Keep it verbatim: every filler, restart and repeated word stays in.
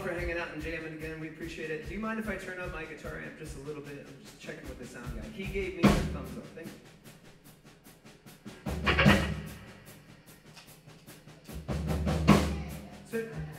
for hanging out and jamming again. We appreciate it. Do you mind if I turn up my guitar amp just a little bit? I'm just checking with the sound guy. He gave me a thumbs up. Thank you. Sit.